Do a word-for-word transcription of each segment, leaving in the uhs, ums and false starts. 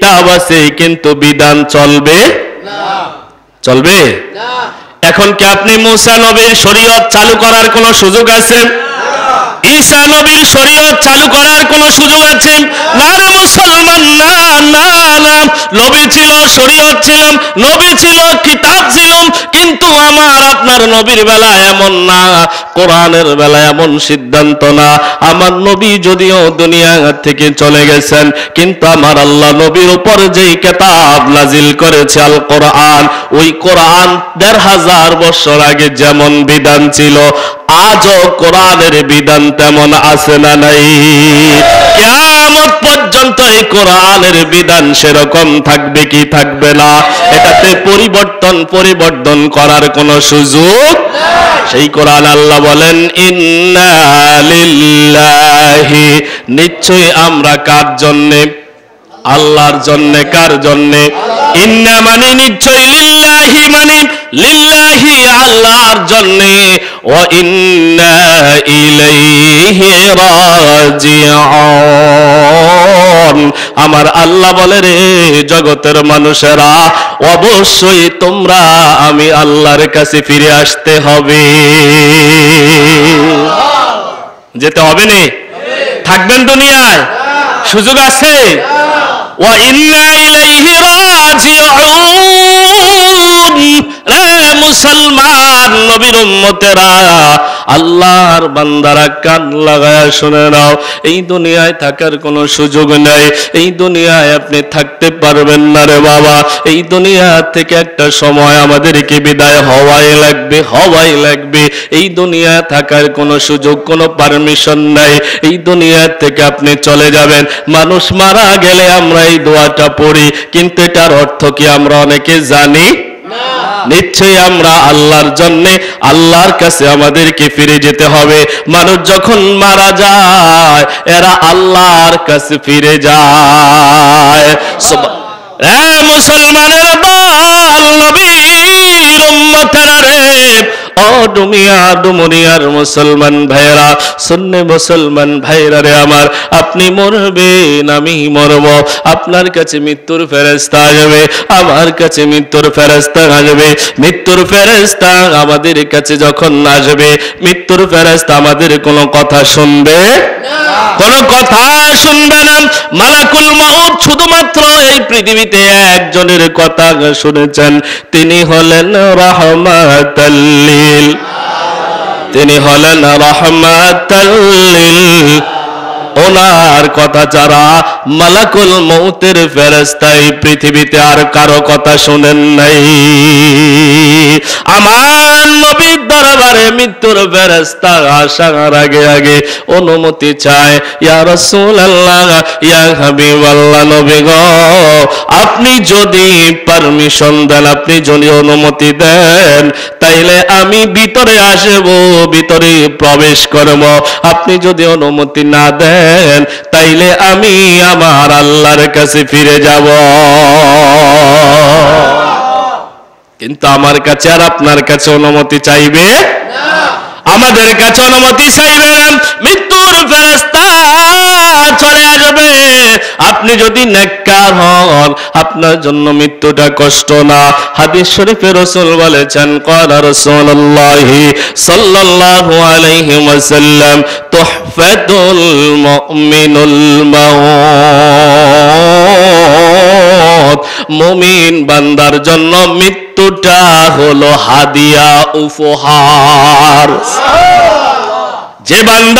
কিতাব আছে কিন্তু বিধান চলবে না, চলবে না। এখন কি আপনি মুসা নবীর শরীয়ত চালু করার কোনো সুযোগ আছে? ঈসা নবীর শরীয়ত চালু করার কোন সুযোগ আছে? না রে মুসলমান, না না না। নবী ছিল, শরীয়ত ছিল, নবী ছিল, কিতাব ছিল, কিন্তু আমার আপনার নবীর বেলায় এমন না, কোরআনের বেলায় এমন সিদ্ধান্ত না। আমার নবী যদিও দুনিয়া থেকে চলে গেছেন, কিন্তু আমার আল্লাহ নবীর উপর যেই কিতাব নাজিল করেছে আল কোরআন, ওই কোরআন দেড় হাজার বছর আগে যেমন বিধান ছিল, আজও কোরআনের বিধান তেমন আছে না নাই? কিয়ামত পর্যন্ত এই কোরআনের বিধান সেরকম থাকবে কি থাকবে না? এটাতে পরিবর্তন পরিবর্তন করার কোনো সুযোগ নাই। সেই কোরআন আল্লাহ বলেন ইন্না লিল্লাহি, নিশ্চয়ই আমরা কার জন্যে? আল্লাহর জন্যে। কার জন্যে? ইন্না মানে নিশ্চয়, লিল্লাহি মানে লিল্লাহি আল্লাহর জন্যে, ওয়া ইন্না ইলাইহি রাজিউন। আমার আল্লাহ বলে রে জগতের মানুষেরা, অবশ্যই তোমরা আমি আল্লাহর কাছে ফিরে আসতে হবে। যেতে হবে না? থাকবেন দুনিয়ায়? সুযোগ আছে? ওয়া ইন্না ইলাইহি রাজিউন। রে মুসলমান নবীর উম্মতেরা, আল্লাহর বান্দারা, কান লাগায়া শুনে নাও, এই দুনিয়ায় থাকার কোনো সুযোগ নাই। এই দুনিয়ায় আপনি থাকতে পারবেন না রে বাবা। এই দুনিয়া থেকে একটা সময় আমাদেরকে বিদায় হওয়াই লাগবে, হওয়াই লাগবে। এই দুনিয়া থাকার কোনো সুযোগ, কোনো পারমিশন নাই। এই দুনিয়া থেকে আপনি চলে যাবেন। মানুষ মারা গেলে আমরা এই দোয়াটা পড়ি, কিন্তু এটার অর্থ কি আমরা অনেকে জানি না। নিশ্চয়ই আমরা আল্লাহর জন্যে, আল্লাহর কাছে আমাদেরকে ফিরে যেতে হবে। মানুষ যখন মারা যায়, এরা আল্লাহর কাছে ফিরে যায়। এ মুসলমানের দল, নবীর উম্মতেরা রে, ও দুনিয়া দুনিয়ার মুসলমান ভাইরা, সুন্নি মুসলমান ভাইরা রে আমার, আপনি মরবেন, আমি মরব। আপনার কাছে মৃত্যুর ফেরেশতা আসবে, আমার কাছে মৃত্যুর ফেরেশতা আসবে। মৃত্যুর ফেরেশতা আমাদের কাছে যখন আসবে, মৃত্যুর ফেরেশতা আমাদের কোনো কথা শুনবে না, কোনো কথা শুনবে না। মালাকুল মউত শুধুমাত্র এই পৃথিবীতে একজনের কথা শুনেছেন, তিনি হলেন রাহমাতাল লিল, তিনি হলেন রাহমাতাল লিল। ওনার কথা ছাড়া মালাকুল মউতের ফেরেশতা এই পৃথিবীতে আর কারো কথা শুনেন নাই। আমার নবীর দরবারে মৃত্যুর ফেরেশতা আসার আগে আগে অনুমতি চায়, ইয়া রাসূলুল্লাহ, ইয়া হাবিবাল্লাহ, নবী গো, আপনি যদি পারমিশন দেন, আপনি যদি অনুমতি দেন, তাইলে আমি ভিতরে আসব, ভিতরে প্রবেশ করব। আপনি যদি অনুমতি না দেন, তাইলে আমি আমার আল্লাহর কাছে ফিরে যাব। কিন্তু আমার কাছে আর আপনার কাছে অনুমতি চাইবে না, আমাদের কাছে অনুমতি চাইবে না। মৃত্যুর ফেরেশতা চলে আসবে। আপনি যদি নেককার হন, আপনার জন্য মৃত্যুটা কষ্ট না। হাদিস শরীফে রাসূল বলেছেন, ক্বালা রাসূলুল্লাহি সাল্লাল্লাহু আলাইহি ওয়াসাল্লাম, তুহফাতুল মুমিনুল মাউত। মুমিন বান্দার জন্য মৃত্যুটা হলো হাদিয়া, উপহার। যে বান্দা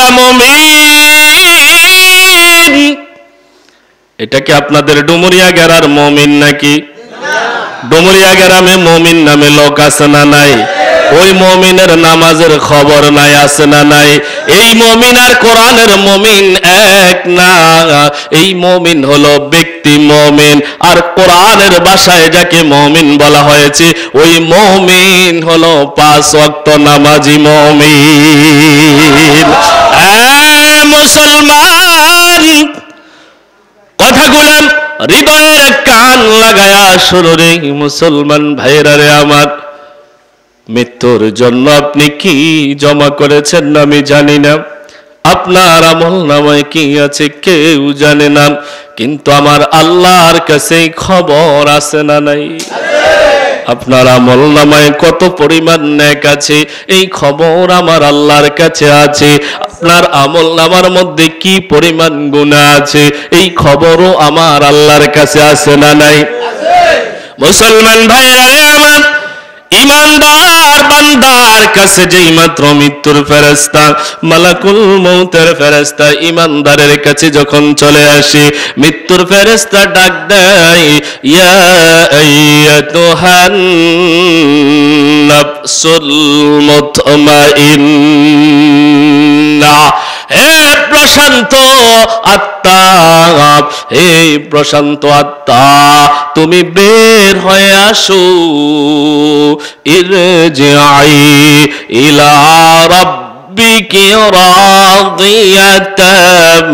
মুমিন, এটা কি আপনাদের ডুমুরিয়া গেরার মুমিন নাকি? ডুমুরিয়া গ্রামে মুমিন নামে লোক আছে না নাই? ওই মুমিনের নামাজের খবর নাই, আছে না নাই? এই মুমিন আর কোরআনের মুমিন এক না। এই মুমিন হলো ব্যক্তি মুমিন, আর কোরআনের ভাষায় যাকে মুমিন বলা হয়েছে, ওই মুমিন হলো পাঁচ ওয়াক্ত নামাজি মুমিন। এ মুসলমান, কথাগুলো হৃদয়ের কান লাগায়া শুনো রে মুসলমান ভাইরা রে আমার। মৃত্যুর জন্য আপনি কি জমা করেছেন আমি জানি না। আপনার আমলনামায় কি আছে কেউ জানে না, কিন্তু আমার আল্লাহর কাছে খবর আছে না নাই? আপনার আমলনামায় কত পরিমাণ নেক আছে এই খবর আমার আল্লাহর কাছে আছে। আপনার আমলনামার মধ্যে কি পরিমাণ গুনাহ আছে এই খবরও আমার আল্লাহর কাছে আছে না নাই? মুসলমান ভাইরা আমার, ইমানদার বান্দার কাছে যেই মাত্র মৃত্যুর ফেরেশতা মালাকুল মউতের ফেরেশতা ইমানদারের কাছে যখন চলে আসে, মৃত্যুর ফেরেশতা ডাক দেয়, ইয়া আইয়াতুহান নাফসুল মুতমাইন্না, হে প্রশান্ত আত্মা, হে প্রশান্ত আত্মা, তুমি বের হয়ে আসো, ইরজিআই ইলা রাব্বিকি রাদিয়াতাম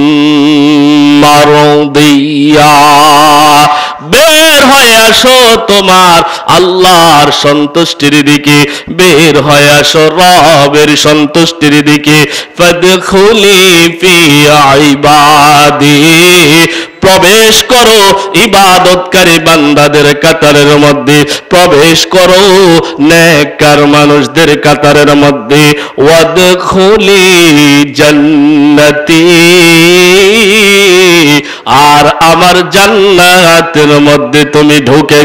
মারদিয়া, বের হয়ে আসো তোমার আল্লাহর সন্তুষ্টির দিকে, বের হয়ে আসো রবের সন্তুষ্টির দিকে। ফাদখুলি ফি ইবাদি, প্রবেশ করো ইবাদতকারী বান্দাদের কাতারের মধ্যে, প্রবেশ করো নেককার মানুষদের কাতারের মধ্যে। ওয়াদখুলি জান্নাতি, আর আমার জান্নাতের মধ্যে তুমি ঢুকে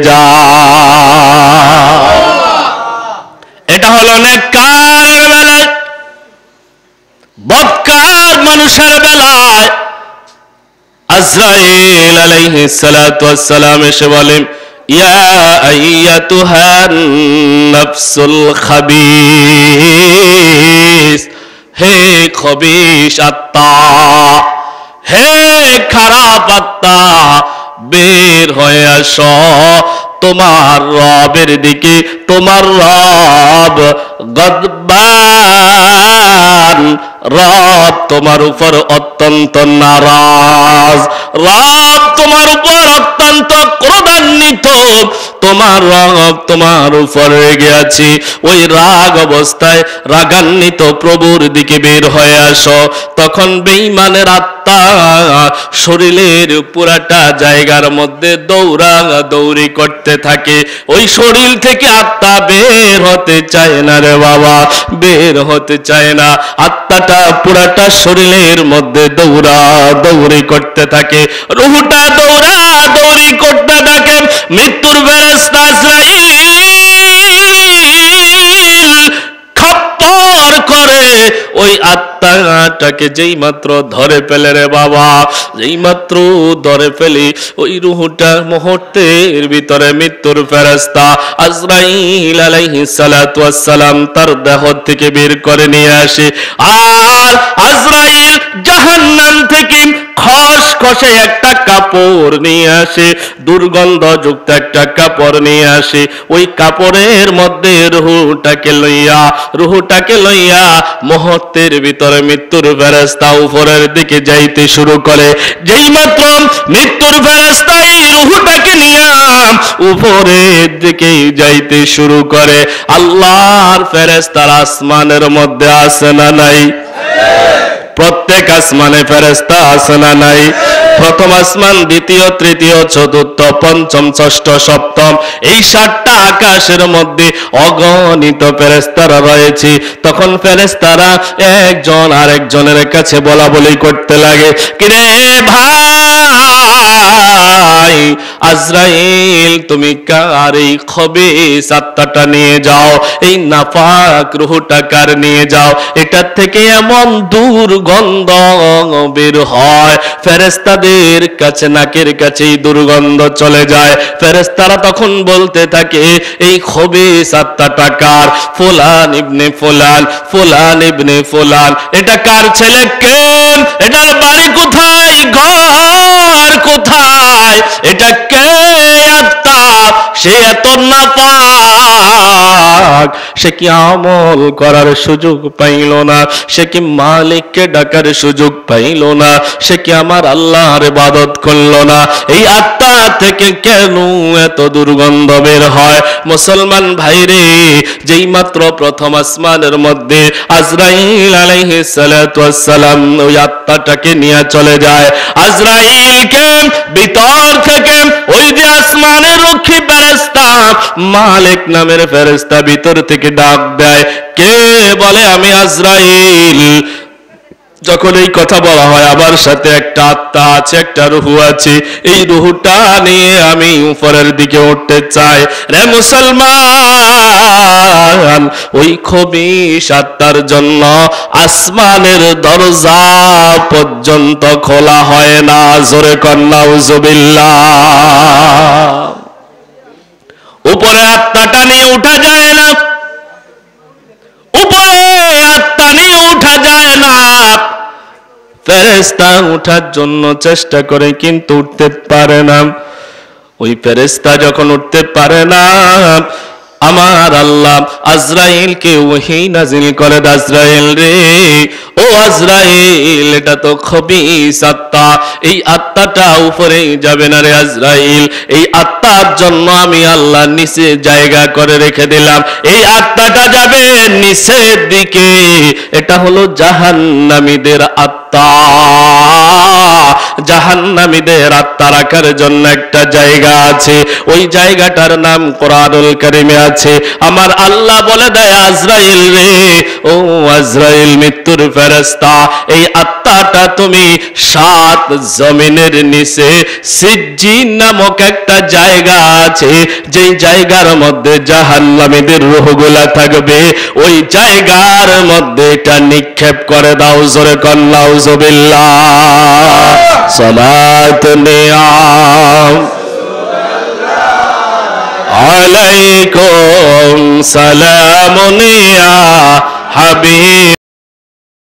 যাও। এটা হলো নেককার বেলায়। বদকার মানুষের বেলায় আজরাইল আলাইহিস সালাতু ওয়াস সালাম এসে বলেন, ইয়া আইয়াতুহান নাফসুল খাবিস, হে খবিস আত্মা, হে খারাপ আত্মা, বের হয়ে আসো তোমার রবের দিকে। তোমার রব গদবান, রব তোমার উপর অত্যন্ত নারাজ, রব তোমার উপর অত্যন্ত ক্রোধান্বিত, তোমার রব তোমার উপর রেগে আছে। ওই রাগ অবস্থায় রাগান্বিত প্রভুর দিকে বের হয়ে আসো। তখন বেঈমানের আত্মা শরীরের পুরাটা জায়গার মধ্যে দৌড়া দৌড়ি করতে থাকে। ওই শরীর থেকে আত্মা বের হতে চায় না রে বাবা, বের হতে চায় না। আত্মাটা পুরাটা শরীরের মধ্যে দৌড়া দৌড়ি করতে থাকে, রুহটা দৌড়া দৌড়ি করতে থাকে। মৃত্যুর ফেরেশতা আজরাইল খপ্পর করে ওই আত্মাটাকে যেই মাত্র ধরে ফেলে রে বাবা, যেই মাত্র ধরে ফেলে ওই রুহটা মুহূর্তের ভিতরে মৃত্যুর ফেরেশতা আজরাইল আলাইহিস সালাতু ওয়াস সালাম তার দেহ থেকে বের করে নিয়ে আসে। আর আজরাইল জাহান্নাম থেকে খসখসে একটা কাপড় নিয়ে আসে, দুর্গন্ধযুক্ত একটা কাপড় নিয়ে আসে। ওই কাপড়ের মধ্যে রুহটাকে লইয়া রুহটাকে লইয়া মুহূর্তের ভিতরে মৃত্যুর ফেরেশতা উপরের দিকে যাইতে শুরু করে। যেই মাত্র মৃত্যুর ফেরেশতা এই রুহটাকে নিয়ে উপরের দিকে যাইতে শুরু করে, আল্লাহর ফেরেশতারা আসমানের মধ্যে আছে না নাই? প্রত্যেক আসমানে ফেরেশতা আছে না নাই? প্রথম আসমান, দ্বিতীয়, তৃতীয়, চতুর্থ, পঞ্চম, ষষ্ঠ, সপ্তম, এই সাতটা আকাশের মধ্যে অগণিত ফেরেশতারা রয়েছে। তখন ফেরেশতারা একজন আরেকজনের কাছে বলা বলি করতে লাগে, কিরে ভাই আজরাইল, তুমি কার এই খবিস আত্মাটা নিয়ে যাও, এই নাপাক রূহটা কার নিয়ে যাও? এটার থেকে এমন দুর্গন্ধ বের হয়, ফেরেশতাদের কাছে নাকের কাছেই দুর্গন্ধ চলে যায়। ফেরেশতারা তখন বলতে থাকে, এই খবিস আত্মাটা কার? ফুলান ইবনে ফুলান, ফুলান ইবনে ফুলান। এটা কার ছেলে? কেন? এটার বাড়ি কোথায়? ঘর কোথায়? এটা কে আত্মা? সে এত নাপাক, ডাক, সে কি আমল করার সুযোগ পাইল না, সে কি মালিককে ডাকার সুযোগ পাইল না, সে কি আমার আল্লাহর ইবাদত করল না? এই আত্মা থেকে কেন এত দুর্গন্ধ বের হয়? মুসলমান ভাইরে, যেই মাত্র প্রথম আসমানের মধ্যে আজরাইল আলাইহিস সালাতু ওয়াস সালাম ওই আত্মাটাকে নিয়ে চলে যায়, আজরাইলকে ভিতর থেকে ওই যে আসমানের রক্ষী ফেরেশতা মালিক নামের ফেরেশতা ভিতর থেকে ডাক দেয়, কে বলে আমি আজরাইল। যখন এই কথা বলা হয়, আমার সাথে একটা আত্মা আছে, একটা রুহু আছে, এই রুহুটা নিয়ে আমি উপরের দিকে উঠতে চাই। রে মুসলমান, ওই খবিশ আত্মার জন্য আসমানের দরজা পর্যন্ত খোলা হয় না। জোরে কন্যা উজুবিল্লাহ। উপরে আত্মাটা নিয়ে উঠা যায় না, উপরে আত্মা নিয়ে উঠা যায় না। ফেরেশতা উঠার জন্য চেষ্টা করে কিন্তু উঠতে পারে না। ওই ফেরেশতা যখন উঠতে পারে না, আমার আল্লাহ আজরাইলকে ওহী নাজিল করে, আজরাইল রে, ও আজরাইল, এটা তো খবিস আত্মা, এই আত্মাটা উপরে যাবে না রে আজরাইল। এই আত্মার জন্য আমি আল্লাহ নিচে জায়গা করে রেখে দিলাম, এই আত্মাটা যাবে নিচের দিকে। এটা হলো জাহান্নামীদের আত্মা। জাহান্নামীদের আত্মা রাখার জন্য একটা জায়গা আছে, ওই জায়গাটার নাম কোরআনুল কারীমে আছে। আমার আল্লাহ বলে দেয়, আজরাইল রে, ও আজরাইল মৃত্যুর ফেরেশতা, এই আত্মাটা তুমি সাত জমিনের নিচে সিজ্জিন নামক একটা জায়গা আছে, যেই জায়গার মধ্যে জাহান্নামীদের রূহগুলা থাকবে, ওই জায়গার মধ্যে এটা নিক্ষেপ করে দাও। জোরে কন্যা উজুবিল্লাহ। সালাত নিয়াম আলাইকুম সালামুন ইয়া হাবিব।